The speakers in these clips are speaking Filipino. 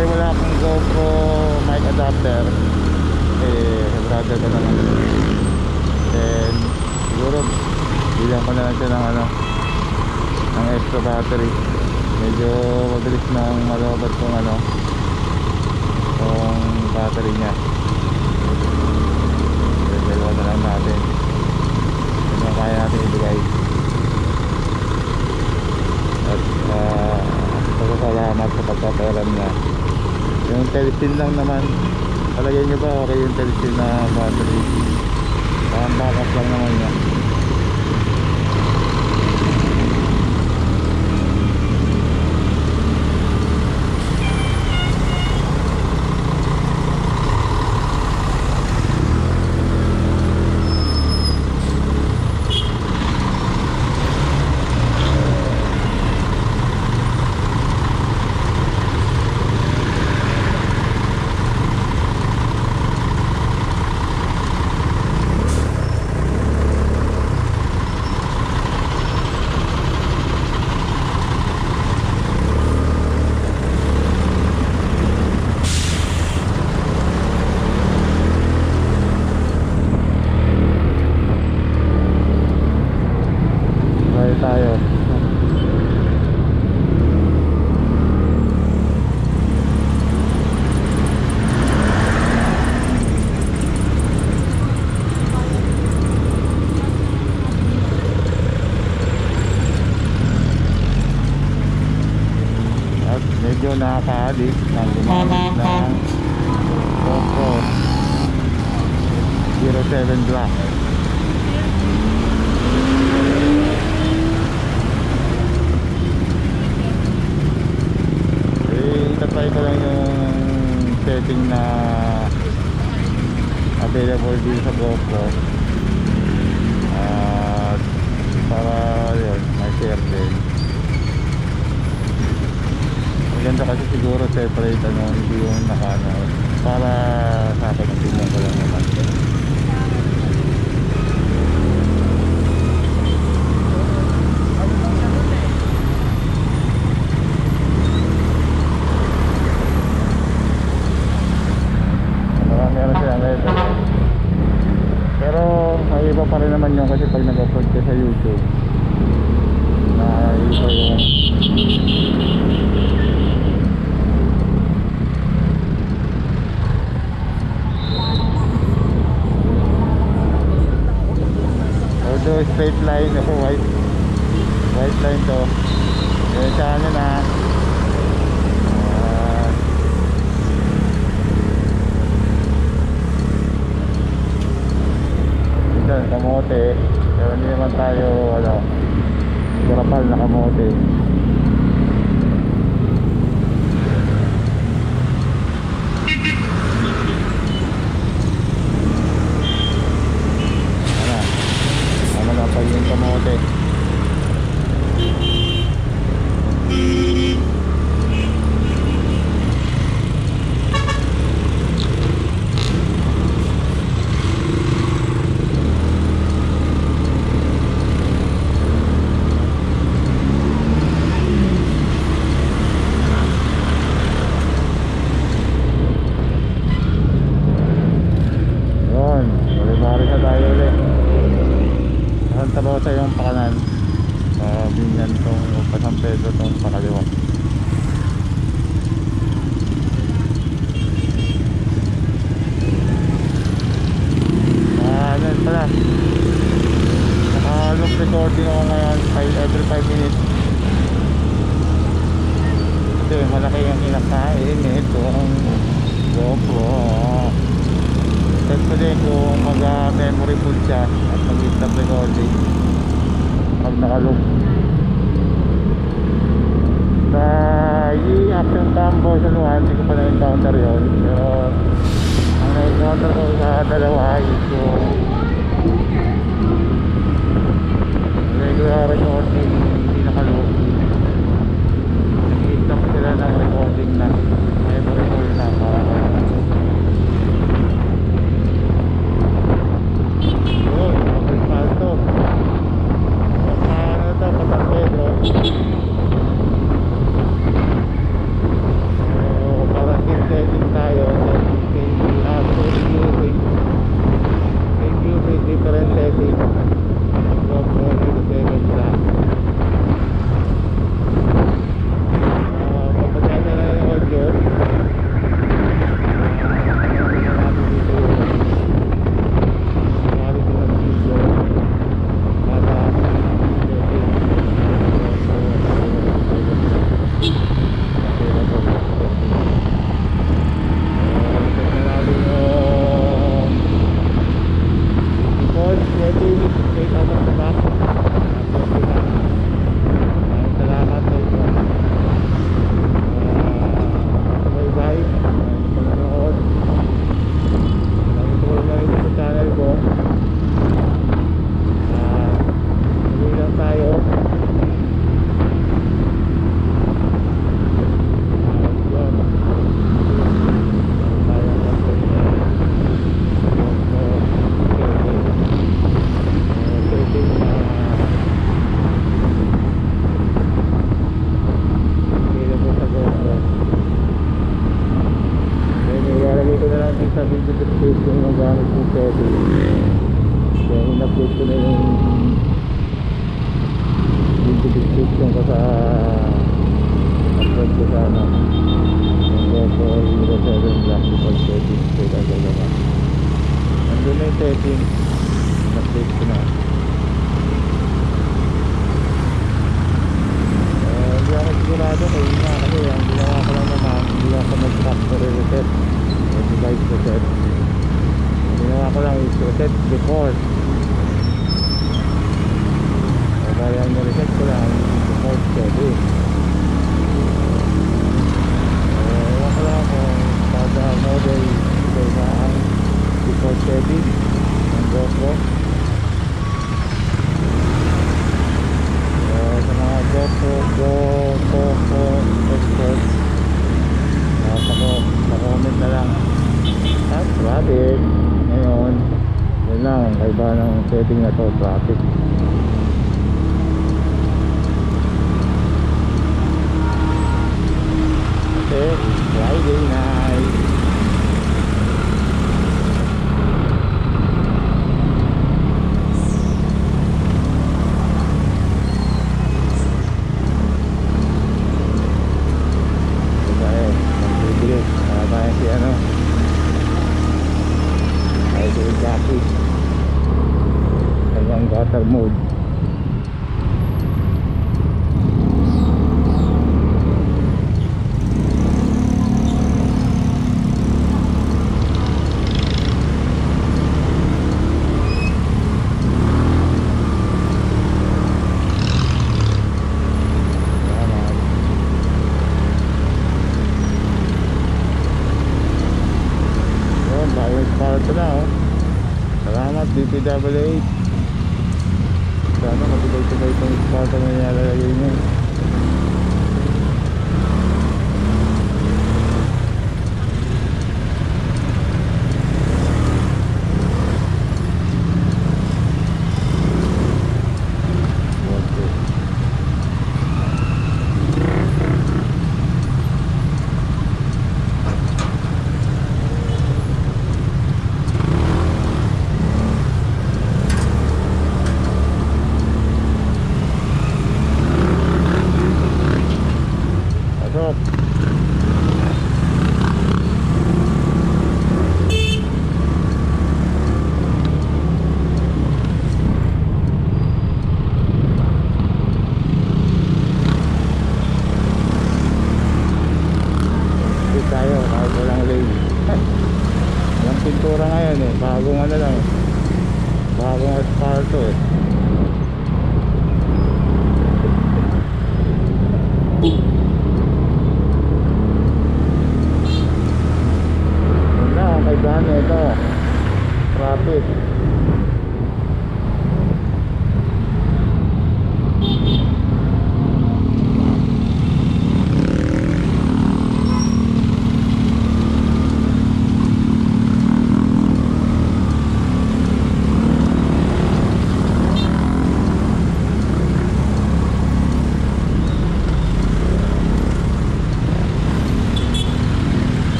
dahil wala akong GoPro mic adapter, eh brother ko naman. Then siguro bilang ko na lang siya ng ano, ng extra battery. Medyo mabilis nang malobat kung ano, kung battery niya. Dalawa na lang natin. Ano kaya natin ibigay. At pagkakalamat sa pagpapayaran niya. Yung telesin lang naman, palagay nyo ba okay yung telesin na battery? Parang backup lang naman niya. Tayo at medyo nakaka-addict ng gumamit ng GoPro Hero 7 Black. Itatry ko lang yung setting na available din sa GoPro at para yun, may share din. Maganda kasi siguro separate ano, hindi yung nakano, para sa akin ang tingnan ko lang naman. Pero may iba pa rin naman yun kasi pag nag-upload ka sa YouTube na iba yung although straight line ako, white line to yung sa ano na kamote, pero hindi naman tayo kurapal na kamote. Ano na pa yung kamote. Tabaw sa yung pakanan binyan tong San Pedro tong pakaliwa. Ano pala, naka-loop recording ako ngayon every 5 minutes kasi malaki yung kinakain ito ang GoPro. Test ko din kung mag-memory full siya at mag-stop recording pag naka-loop. Sa i-action cam version 1 hindi ko pa na-encounter yun, pero ang na-encounter ko sa dalawa is yung regular recording hindi naka-loop. Nag-stop sila ng recording na memory full na para San Pedro. Parang sa video description yung gamit yung setting. Kaya in-update ko na yung video description ko sa upload ko sa ano yung GoPro Hero 7 Black default settings ko gagalawa. Nandun na yung setting, in-update ko na. Hindi ako sigurado kung yun nga kasi ang ginawa ko lang naman, hindi ako nag-factory reset yung device reset. Ang ginawa ko lang is reset default. Kaya yung reset ko lang default setting. Ewan ko lang kung kada model ito na ang default setting ng GoPro. Sa mga GoPro experts, pa-comment na lang traffic ngayon. Yun lang ang kaiba ng setting na to, traffic. Kasi Friday night. Si ano ay si Jackie hanggang gutter mode. Ito na oh. Salamat DPWH. Sana matibay-tibay itong spot na nilalagay niya. Tayo kahit walang lane. Walang pintura ngayon eh, bagong ano lang, bagong asfalto eh. Yun na ang kaibahan ito, traffic.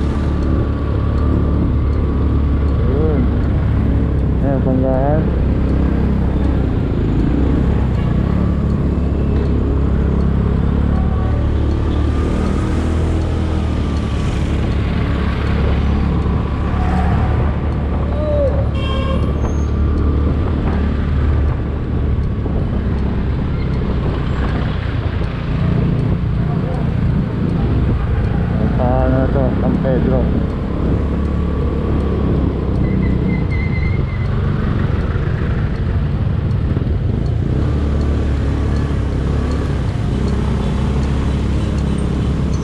Banggaan.